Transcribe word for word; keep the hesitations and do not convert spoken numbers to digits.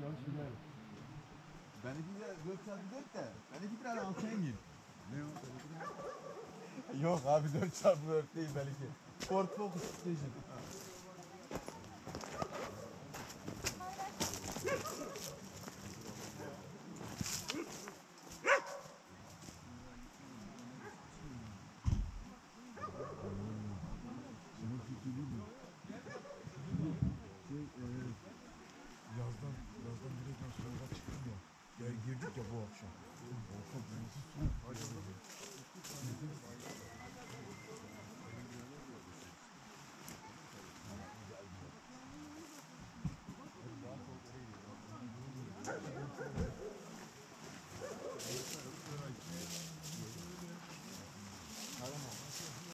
Benimki de dört çarpı dört de. Benimki biraz Alsengin. Ne o? Yok abi dört çarpı dört değil benimki. Ford Focus Station.